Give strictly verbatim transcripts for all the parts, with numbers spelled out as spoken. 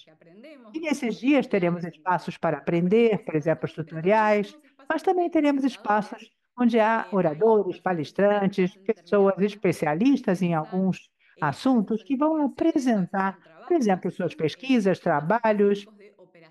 dias. que aprendemos, E los nesses espacios dias teremos tutoriales, entre espaços para otros aprender, por espacios, exemplo, os pero también tutoriais, tenemos mas espacios também donde teremos facilitadores, espaços onde há eh, hay oradores, personas palestrantes, especialistas en pessoas determinados temas que se especialistas em especializan, alguns eh, a veces assuntos son que vão investigaciones, a veces apresentar, son por trabajos, a exemplo, veces suas son eh, pesquisas, temas trabalhos, específicos de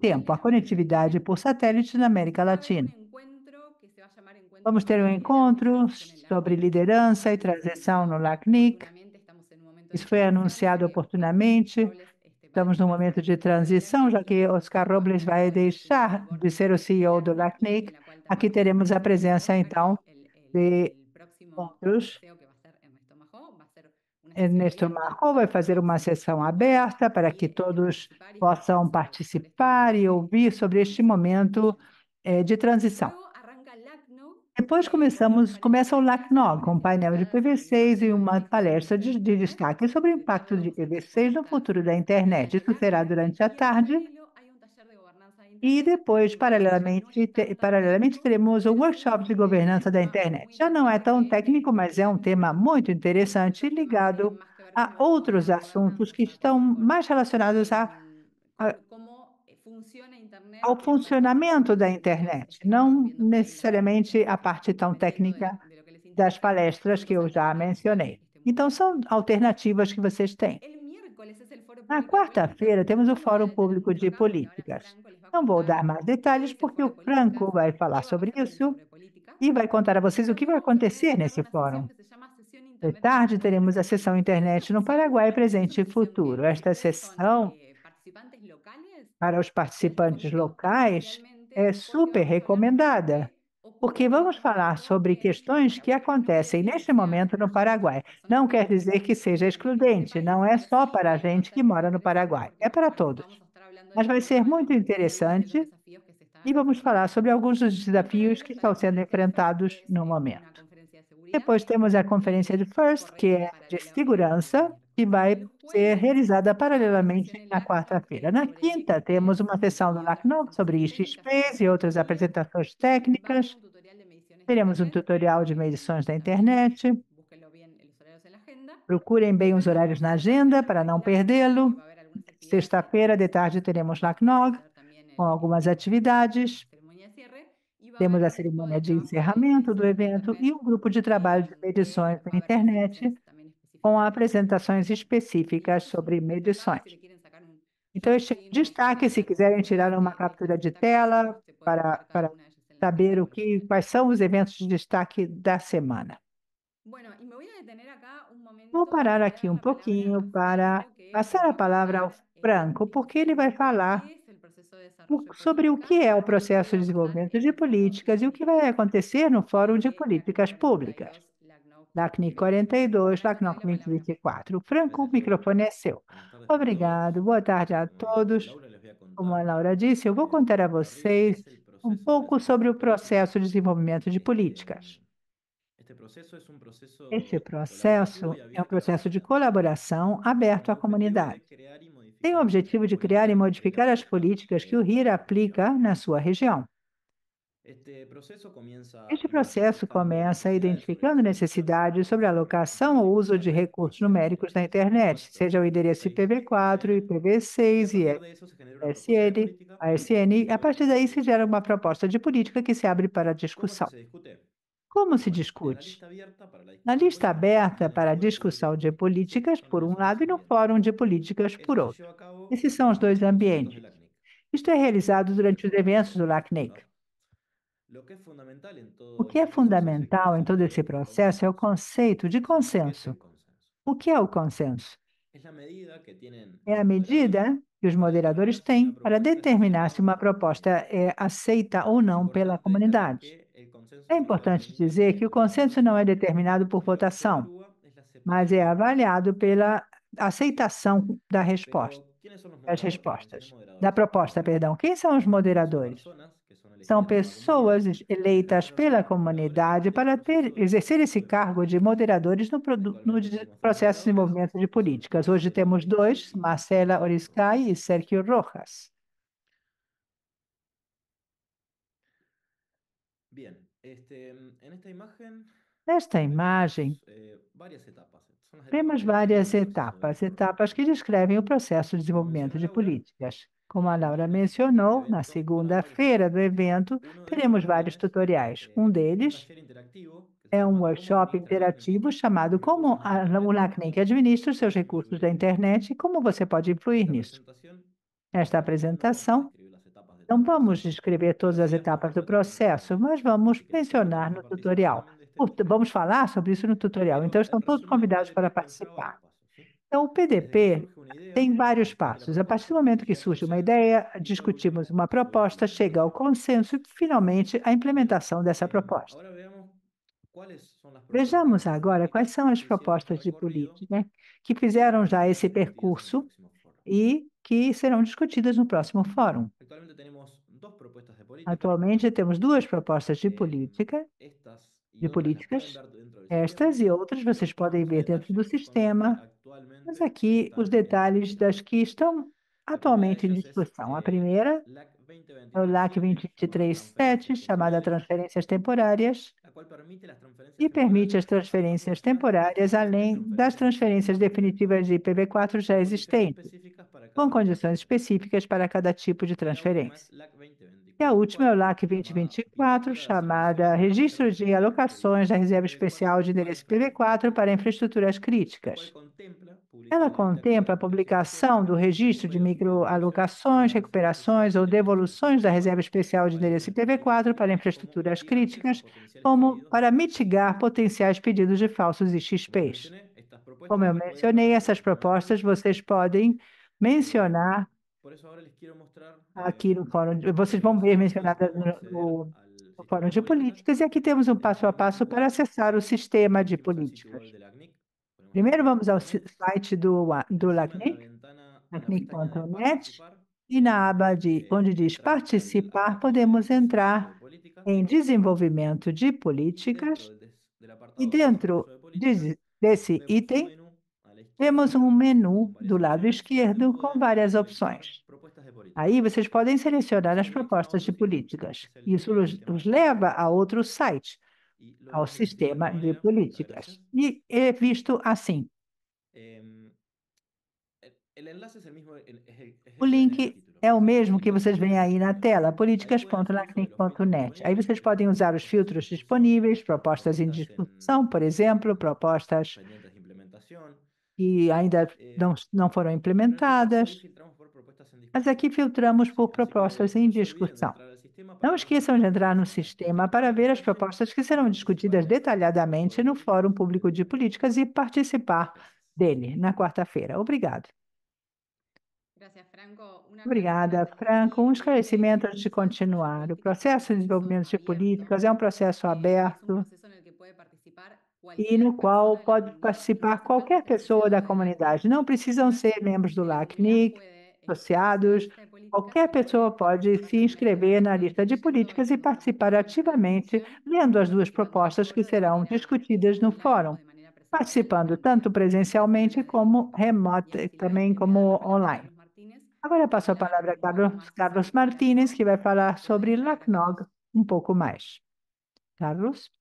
tempo, a conectividade por satélite na América Va a haber un Latina. encuentro que se va a llamar Encuentro Vamos ter um sobre encontro Lideranza y Transición en sobre LACNIC. liderança e transição no LACNIC. Oportunamente estamos en un momento de Isso foi transición, anunciado ya que oportunamente. Robles este, va a Estamos num dejar de momento ser de el C E O de transição, já LACNIC que y Oscar Oscar va a Robles quedar vai al frente del deixar board de ser o de C E O do LACNIC, LACNIC. en la cual Aqui también teremos a tenemos presença, aquí então, el, el- de el próximo outros. C E O, que va a ser Ernesto Majó, va a ser una Ernesto Marcou vai fazer uma sessão aberta para que todos possam participar e ouvir sobre este momento eh, de transição. Luego arranca LACNOG. Depois começamos, começa o LACNOG, com um painel de P V seis e uma palestra de, de destaque sobre o impacto de P V seis no futuro da internet. Isso será durante a tarde. E depois, paralelamente, te- paralelamente, teremos o workshop de governança da internet. Já não é tão técnico, mas é um tema muito interessante ligado a outros assuntos que estão mais relacionados a, a- ao funcionamento da internet, não necessariamente a parte tão técnica das palestras que eu já mencionei. Então, são alternativas que vocês têm. Na quarta-feira, temos o Fórum Público de Políticas. Não vou dar mais detalhes, porque o Franco vai falar sobre isso e vai contar a vocês o que vai acontecer nesse fórum. De tarde, teremos a sessão Internet no Paraguai, presente e futuro. Esta sessão, para os participantes locais, é super recomendada, porque vamos falar sobre questões que acontecem neste momento no Paraguai. Não quer dizer que seja excludente, não é só para a gente que mora no Paraguai, é para todos. Mas vai ser muito interessante e vamos falar sobre alguns dos desafios que estão sendo enfrentados no momento. Depois temos a conferência de FIRST, que é de segurança, que vai ser realizada paralelamente na quarta-feira. Na quinta, temos uma sessão do LACNOG sobre I X Ps e outras apresentações técnicas. Teremos um tutorial de medições da internet. Procurem bem os horários na agenda para não perdê-lo. Sexta-feira, de tarde, teremos LACNOG com algumas atividades. Temos a cerimônia de encerramento do evento e um grupo de trabalho de medições na internet com apresentações específicas sobre medições. Então, este é um destaque, se quiserem tirar uma captura de tela para, para saber o que, quais são os eventos de destaque da semana. Vou parar aqui um pouquinho para passar a palavra ao Franco, porque ele vai falar sobre o que é o processo de desenvolvimento de políticas e o que vai acontecer no Fórum de Políticas Públicas. LACNIC quarenta e dois, LACNOG vinte e vinte e quatro. Franco, o microfone é seu. Obrigado, boa tarde a todos. Como a Laura disse, eu vou contar a vocês um pouco sobre o processo de desenvolvimento de políticas. Este processo é um processo de colaboração aberto à comunidade. Tem o objetivo de criar e modificar as políticas que o R I R aplica na sua região. Este processo começa identificando necessidades sobre a alocação ou uso de recursos numéricos na internet, seja o endereço I P v quatro, I P v seis e S N, A S N. A partir daí se gera uma proposta de política que se abre para discussão. Como se discute? Na lista aberta para a discussão de políticas, por um lado, e no Fórum de Políticas, por outro. Esses são os dois ambientes. Isto é realizado durante os eventos do LACNIC. O que é fundamental em todo esse processo é o conceito de consenso. O que é o consenso? É a medida que os moderadores têm para determinar se uma proposta é aceita ou não pela comunidade. É importante dizer que o consenso não é determinado por votação, mas é avaliado pela aceitação da resposta, das respostas, da proposta, perdão. Quem são os moderadores? São pessoas eleitas pela comunidade para ter, exercer esse cargo de moderadores no, no processo de desenvolvimento de políticas. Hoje temos dois, Marcela Oriscay e Sergio Rojas. Nesta imagem, temos várias etapas, etapas que descrevem o processo de desenvolvimento de políticas. Como a Laura mencionou, na segunda-feira do evento, teremos vários tutoriais. Um deles é um workshop interativo chamado Como a, o LACNIC administra os seus recursos da internet e como você pode influir nisso. Nesta apresentação, não vamos descrever todas as etapas do processo, mas vamos mencionar no tutorial. Vamos falar sobre isso no tutorial, então estão todos convidados para participar. Então, o P D P tem vários passos. A partir do momento que surge uma ideia, discutimos uma proposta, chega ao consenso e, finalmente, a implementação dessa proposta. Vejamos agora quais são as propostas de política que fizeram já esse percurso e que serão discutidas no próximo fórum. Atualmente temos duas propostas de política, de políticas, estas e outras vocês podem ver dentro do sistema, mas aqui os detalhes das que estão atualmente em discussão. A primeira é o L A C dois mil e três sete, chamada transferências temporárias, e permite as transferências temporárias além das transferências definitivas de I P v quatro já existentes, com condições específicas para cada tipo de transferência. E a última é o L A C dois mil e vinte e quatro, chamada Registro de Alocações da Reserva Especial de Endereço I P v quatro para Infraestruturas Críticas. Ela contempla a publicação do registro de microalocações, recuperações ou devoluções da Reserva Especial de Endereço I P v quatro para infraestruturas críticas, como para mitigar potenciais pedidos de falsos I X Ps. Como eu mencionei, essas propostas vocês podem mencionar aqui no fórum, de- vocês vão ver mencionadas no, no, no fórum de políticas, e aqui temos um passo a passo para acessar o sistema de políticas. Primeiro vamos ao si- site do, A- do LACNIC, lacnic ponto net, e na aba de, onde diz participar, podemos entrar em desenvolvimento de políticas, e dentro de- desse item, temos um menu do lado esquerdo com várias opções. Aí vocês podem selecionar as propostas de políticas. Isso os, os leva a outro site, ao sistema de políticas. E é visto assim. O link é o mesmo que vocês veem aí na tela, políticas ponto lacnic ponto net. Aí vocês podem usar os filtros disponíveis, propostas em discussão, por exemplo, propostas que ainda não, não foram implementadas. Mas aqui filtramos por propostas em discussão. Não esqueçam de entrar no sistema para ver as propostas que serão discutidas detalhadamente no Fórum Público de Políticas e participar dele na quarta-feira. Obrigado. Obrigada, Franco. Um esclarecimento antes de continuar. O processo de desenvolvimento de políticas é um processo aberto e no qual pode participar qualquer pessoa da comunidade. Não precisam ser membros do LACNIC, associados. Qualquer pessoa pode se inscrever na lista de políticas e participar ativamente, lendo as duas propostas que serão discutidas no fórum, participando tanto presencialmente como remoto, também como online. Agora eu passo a palavra a Carlos, Carlos Martínez, que vai falar sobre LACNOG um pouco mais. Carlos?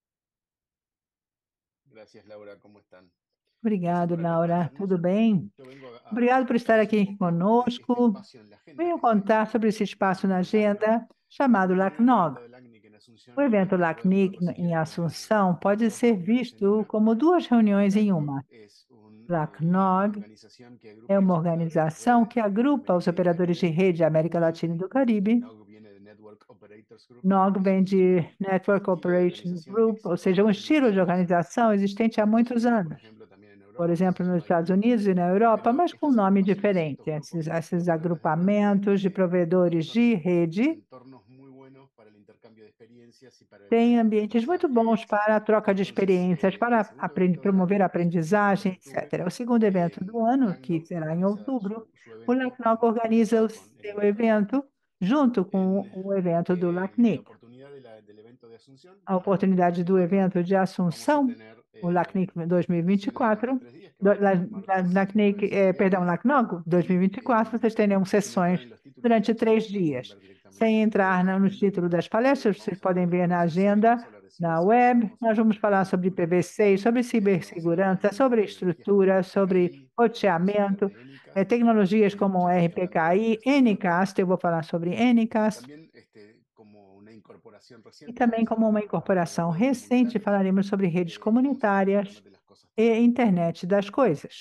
Gracias, Laura, ¿cómo están? Obrigado, Laura. Tudo bem? Obrigado por estar aqui conosco. Venho contar sobre esse espaço na agenda chamado LACNOG. O evento LACNIC em Assunção pode ser visto como duas reuniões em uma. LACNOG é uma organização que agrupa os operadores de rede da América Latina e do Caribe. N O G vem de Network Operations Group, ou seja, um estilo de organização existente há muitos anos. Por exemplo, nos Estados Unidos e na Europa, mas com um nome diferente. Esses, esses agrupamentos de provedores de rede têm ambientes muito bons para a troca de experiências, para aprend- promover a aprendizagem, etcétera. O segundo evento do ano, que será em outubro, o LACNOG organiza o seu evento junto com o evento do LACNIC. A oportunidade do evento de Assunção, o LACNIC dois mil e vinte e quatro, do, la, la, LACNIC, eh, perdão, LACNOG dois mil e vinte e quatro, vocês terão sessões durante três dias. Sem entrar no título das palestras, vocês podem ver na agenda, na web. Nós vamos falar sobre I P v seis, sobre cibersegurança, sobre estrutura, sobre roteamento, eh, tecnologias como R P K I, Ncast, eu vou falar sobre Ncast. E também como uma incorporação recente, falaremos sobre redes comunitárias e internet das coisas.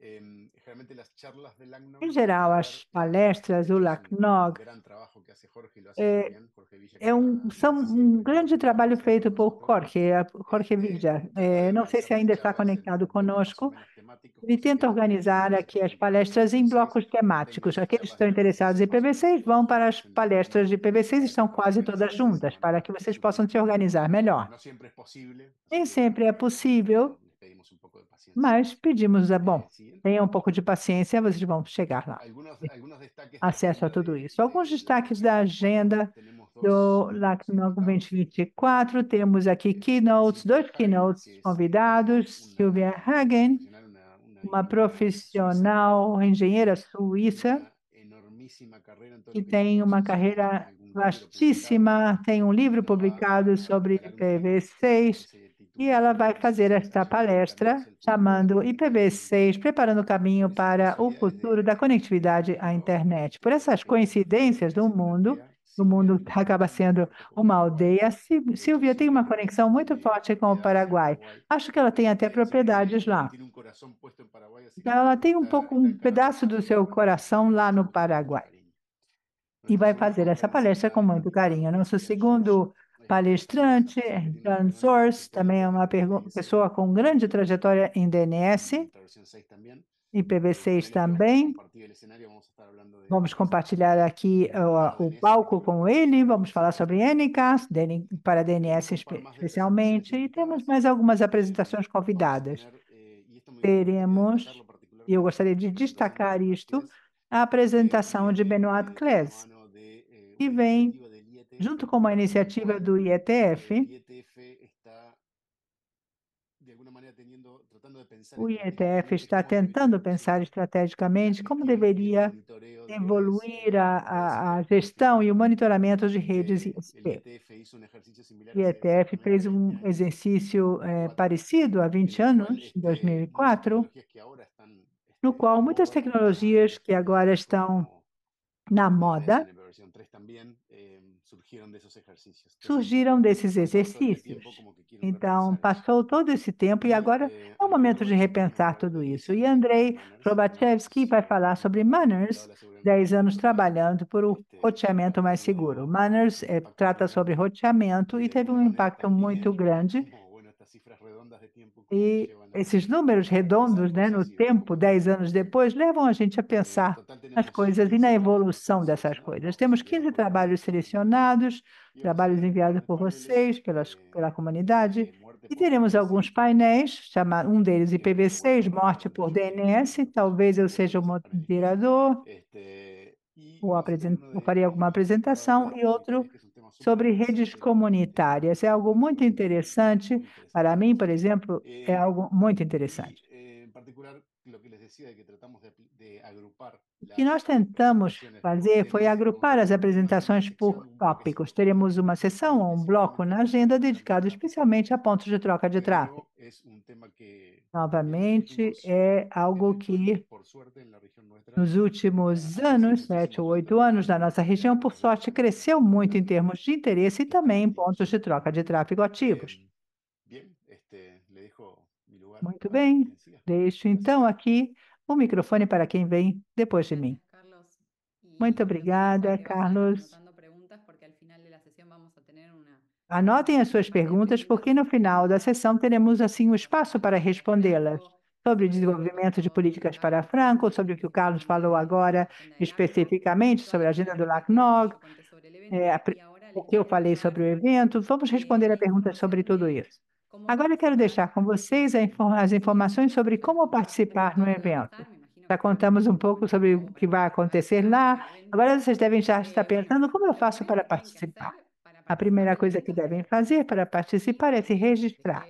Em, generalmente las charlas del LACNOG Em tienen geral, lugar, as eh, palestras do de hecho, es un LACNOG gran trabajo que hace Jorge y lo hace muy é, bien. Jorge Villa, que é um, está são siempre um en grande contacto trabalho con feito por nosotros. Jorge, a- Jorge Este, Villa. trata É, de não sei organizar se las ainda está charlas en conectado bloques más o conosco. menos temáticos, Ele cosa que tenta la gente organizar se aqui as encuentre palestras en em I P v seis, blocos temáticos. tengan las Aqueles que charlas estão de I P v seis interessados em más o P V seis menos vão eh, para as presentes palestras de en, P V seis e para estão que puedan quase todas organizarse de esa juntas, para manera que en vocês su possam se tiempo. organizar melhor. No siempre es posible, así Nem que sempre é possível, eh, les pedimos un poco de paciencia. mas pedimos, é bom, Eh, siguiente. tenham um pouco de paciência, vocês vão chegar lá. Algunos, algunos destaques de la Acesso a agenda tudo de, isso. Alguns de destaques LACNOG da veinticuatro. agenda Tenemos dos do keynotes LACNOG invitados, vinte e vinte e quatro. Temos aqui eh, keynotes, Cynthia dois Hagen, keynotes que es convidados. una Sylvia Hagen, profesional, una, una uma ingeniera suiza profissional engenheira que suíça una enormísima carrera en todo que lo que es tem uma programación Symfony, carreira tiene algún libro publicado, vastíssima, tem um livro nos va publicado a, sobre a dar una I P v charla que seis se e titula ela vai fazer Organización esta para llevar el camino palestra hacia el futuro de la chamando I P v conectividad a seis, Internet. preparando o caminho Por esas para o casualidades futuro de- da conectividade del à mundo, internet. Por este, essas que la coincidências do conferencia mundo, plantea, o Silvia mundo tiene una acaba conexión muy sendo fuerte con uma Paraguay. aldeia. Sil- De hecho, Silvia tem uma Silvia conexão muito tiene forte com o propiedades en Paraguai. Paraguay. Acho que ela tem até Eh, así que propriedades tiene, lá. tiene un corazón puesto en Paraguay, así Então, que ela tem um está, pouco, está um encarando pedaço do esta seu agenda coração con, lá no con mucho Paraguai. cariño. E Nuestro vai segundo fazer essa palestra com conferencista muito carinho. invitado Nosso es Jan Source. segundo Este, palestrante, es una persona que tiene una John gran Source, trayectoria também é uma trabajando en pergu- D S L, pessoa com grande trajetória em D N S en esta versión seis también. e P V Eh, seis con él espero poder também. compartir el escenario. Vamos a estar hablando de Vamos D S L, compartilhar aqui para uh, o D N S palco com particularmente. ele. Vamos falar sobre N C A S, D N para D N S Tenemos un par espe- más de presentaciones especialmente, e temos invitadas. mais algumas Eh, apresentações vamos a convidadas. tener, eh, y esto me, me gustaría Teremos, destacarlo e eu particularmente, gostaria de la presentación de destacar Benoît isto, Claes, a que apresentação de viene Benoit eh, de la Claes, mano de eh, que una vem iniciativa del I E T F, junto com uma en la iniciativa cual do I E T F. el I E T F está de alguna manera teniendo, tratando de pensar O I E T F estratégicamente está cómo debería tentando pensar evolucionar la estrategicamente como gestión y el deveria monitoreo de redes, evoluir eh, a, de redes a, a I P v seis. gestão e o monitoramento de redes Eh, el I S P. I E T F hizo un ejercicio similar O hace I E T F fez exactamente um veinte años, exercício eh, cuatro, parecido há en vinte el cual anos, em este, muchas dois mil e quatro, tecnologías que ahora están no este, qual de muitas moda, como la tecnologias que agora I P v estão como na la moda D S L versión tres también, eh, surgieron de esos ejercicios. Entonces, surgiram desses pasado todo este tiempo, exercícios. como que quieren Então, repensar eso. passou todo esse tempo e Y agora eh, é o Andrei momento de Lobachevsky nos va a repensar hablar tudo de isso. diez E años trabajando Andrei en Manners. Robachevsky Manners, vai eh, falar sobre orientado a Manners, la seguridad dez informática anos más segura, trabalhando por o este, roteamento mais seguro. teniendo Manners un eh, impacto trata tremendo sobre roteamento y e de teve alguna um manera impacto muito también, grande. como bueno, estas cifras redondas de tiempo como que E llevan a, esses números a repensar redondos, né, no cosas y ver tempo, cómo dez evolucionar. anos depois, levam a gente a Eh, en pensar total nas tenemos coisas e na quince trabalhos evolução dessas seleccionados, coisas. vamos Temos enviados quinze por ustedes, trabalhos por la comunidad, selecionados, y vamos a trabalhos tener un par enviados de por paneles vocês, pelas, eh, pela comunidade, de muerte e por teremos D N S, alguns painéis, chama, um deles que I P v de vuelta seis, va a estar morte dando por yo, si no, D N S, no talvez eu participaría seja o en ese panelista. moderador, Este, y ou, vamos a tener apresen- uno ou de farei alguma tecnologías separadas de apresentação, redes e outro comunitarias, que es un tema súper sobre redes interesante eh, comunitárias. É algo para la muito comunidad, interessante. muy interesante. Para mim, por exemplo, é Eh, algo muito y interessante. eh, en particular, lo que les decía de que tratamos de, de agrupar O que nós las tentamos presentaciones por fazer foi temas, vamos a agrupar as tener un tema y una apresentações por sección, un tópicos. bloquecito Teremos uma sessão dedicado ou um bloco específicamente na a temas agenda de intercambio de dedicado tráfico. especialmente a pontos de troca de De tráfego. nuevo, es un tema que obviamente Novamente, fuimos é algo eventualmente, que por suerte, en la región nuestra, nos últimos ha crecido anos, sete muchísimo ou la oito demanda anos, na nossa de região, por puntos de sorte, troca de tráfico cresceu muito em termos de interesse e que están também em activos. pontos de troca de tráfego ativos. Eh, bien, este, le dejo mi lugar Muito para bem, quien siga. deixo Gracias. então aqui o microfone para quem vem depois de mim. Gracias, Carlos. Y Muito los invito a obrigada, que vayan Carlos. anotando preguntas porque al final de la sesión vamos a tener una, Anotem as un suas par de perguntas, porque no preguntas final da sessão teremos assim um espaço para respondê-las. Sobre o sobre desenvolvimento de lo que políticas Carlos para Franco, sobre o que o Carlos falou agora especificamente sobre a agenda do LACNOG, é, a pri- o que eu falei sobre o evento. Vamos responder a perguntas sobre tudo isso. Agora eu quero deixar com vocês a infor- as informações sobre como participar no evento. Já contamos um pouco sobre o que vai acontecer lá. Agora vocês devem já estar pensando como eu faço para participar. A primeira coisa que devem fazer para participar é se registrar.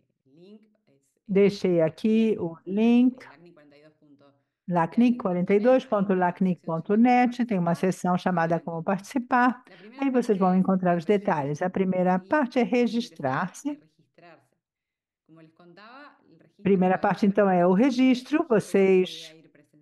Deixei aqui o link lacnic quarenta e dois ponto lacnic ponto net, tem uma seção chamada Como Participar. Aí vocês vão encontrar os detalhes. A primeira parte é registrar-se. Primeira parte, então, é o registro. Vocês,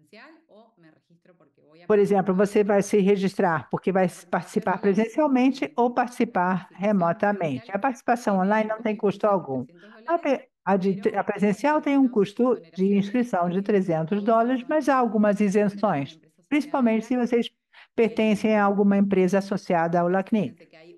por exemplo, você vai se registrar porque vai participar presencialmente ou participar remotamente. A participação online não tem custo algum. A, A, de, a presencial tem um custo de inscrição de trezentos dólares, mas há algumas isenções, principalmente se vocês pertencem a alguma empresa associada ao LACNIC.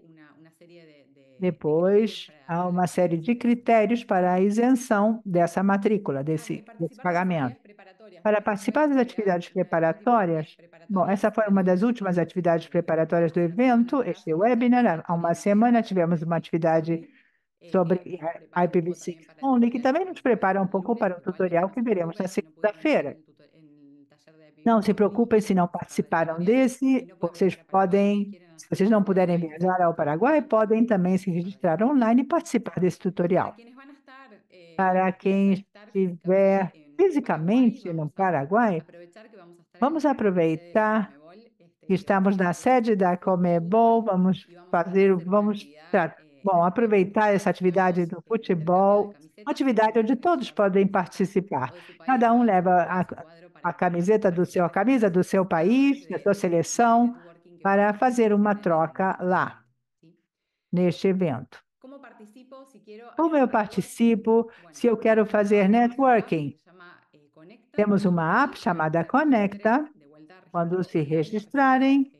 Depois, há uma série de critérios para a isenção dessa matrícula, desse, desse pagamento. Para participar das atividades preparatórias, bom, essa foi uma das últimas atividades preparatórias do evento, este webinar. Há uma semana tivemos uma atividade sobre I P v seis Only, que também nos prepara um pouco para o tutorial que veremos na segunda-feira. Não se preocupem se não participaram desse, vocês podem, se vocês não puderem viajar ao Paraguai, podem também se registrar online e participar desse tutorial. Para quem estiver fisicamente no Paraguai, vamos aproveitar que estamos na sede da Comebol, vamos fazer, vamos, bom, aproveitar essa atividade do futebol, uma atividade onde todos podem participar. Cada um leva a, a camiseta do seu, a camisa do seu país, da sua seleção, para fazer uma troca lá, neste evento. Como eu participo, se eu quero fazer networking? Temos uma app chamada Conecta. Quando se registrarem,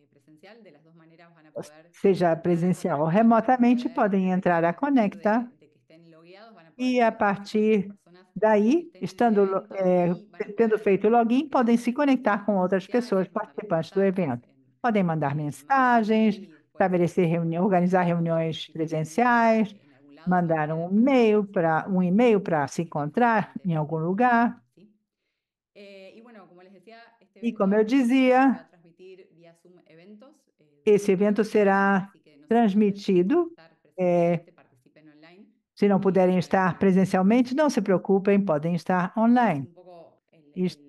seja presencial ou remotamente, podem entrar a Conecta e, a partir daí, estando, é, tendo feito o login, podem se conectar com outras pessoas participantes do evento. Podem mandar mensagens, estabelecer reunião, organizar reuniões presenciais, mandar um e-mail para um e-mail para se encontrar em algum lugar. E como eu dizia, esse evento será transmitido. É, se não puderem estar presencialmente, não se preocupem, podem estar online. Isso.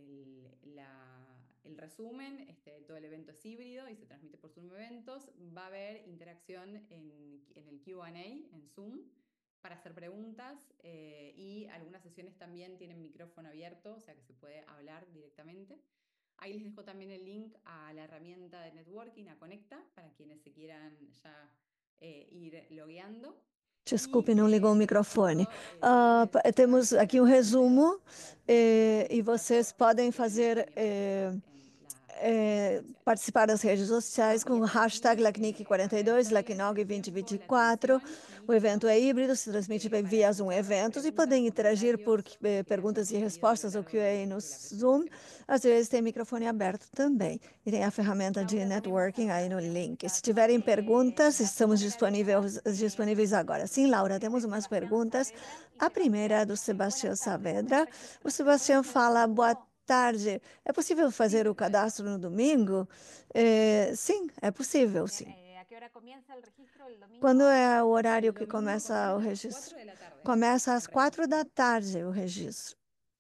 Resumen, este, todo el evento es híbrido y se transmite por Zoom Eventos. Va a haber interacción en, en el Q and A, en Zoom, para hacer preguntas eh, y algunas sesiones también tienen micrófono abierto, o sea que se puede hablar directamente. Ahí les dejo también el link a la herramienta de networking, a Conecta, para quienes se quieran ya eh, ir logueando. Desculpe, não ligou o microfone. Uh, temos aqui um resumo eh, e vocês podem fazer eh, eh, participar das redes sociais com o hashtag LACNIC quarenta e dois, LACNOG vinte e vinte e quatro. O evento é híbrido, se transmite via Zoom Eventos e podem interagir por eh, perguntas e respostas ou Q and A no Zoom. Às vezes tem microfone aberto também. E tem a ferramenta de networking aí no link. Se tiverem perguntas, estamos disponíveis, disponíveis agora. Sim, Laura, temos umas perguntas. A primeira é do Sebastião Saavedra. O Sebastião fala, boa tarde. É possível fazer o cadastro no domingo? É, sim, é possível, sim. Quando é o horário que começa o registro? Começa às quatro da tarde o registro.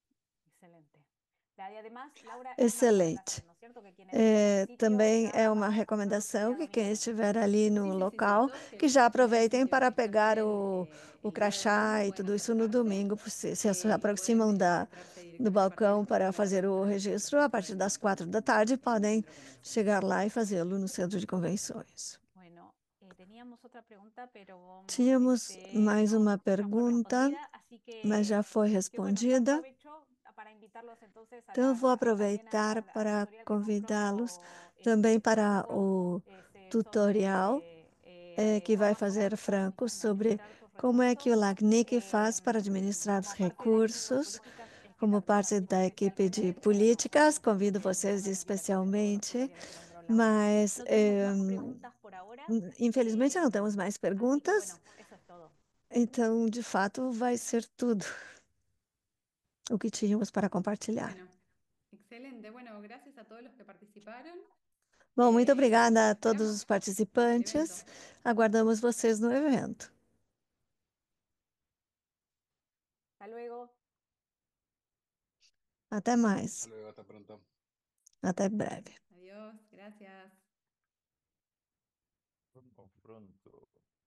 Excelente. É, também é uma recomendação que quem estiver ali no local, que já aproveitem para pegar o, o crachá e tudo isso no domingo, se, se aproximam da, do balcão para fazer o registro, a partir das quatro da tarde, podem chegar lá e fazê-lo no centro de convenções. Tínhamos mais uma pergunta, mas já foi respondida. Então, eu vou aproveitar para convidá-los também para o tutorial é, que vai fazer Franco sobre como é que o LACNIC faz para administrar os recursos como parte da equipe de políticas. Convido vocês especialmente, mas é, infelizmente não temos mais perguntas. Então, de fato, vai ser tudo o que tínhamos para compartilhar. Bom, muito obrigada a todos os participantes. Aguardamos vocês no evento. Até mais. Até breve. Adiós, gracias. Pronto.